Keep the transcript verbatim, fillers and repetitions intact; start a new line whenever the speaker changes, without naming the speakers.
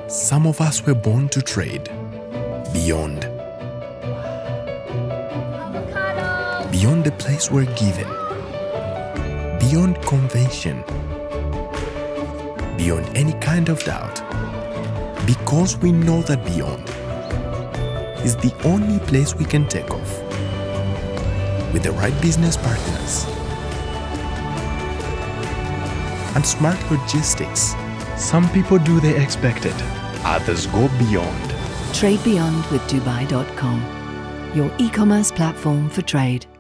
Some of us were born to trade beyond.
Avocado.
Beyond the place we're given. Beyond convention. Beyond any kind of doubt. Because we know that beyond is the only place we can take off. With the right business partners and smart logistics.
Some people do the expected, others go beyond.
Trade Beyond with Dubai dot com, your e-commerce platform for trade.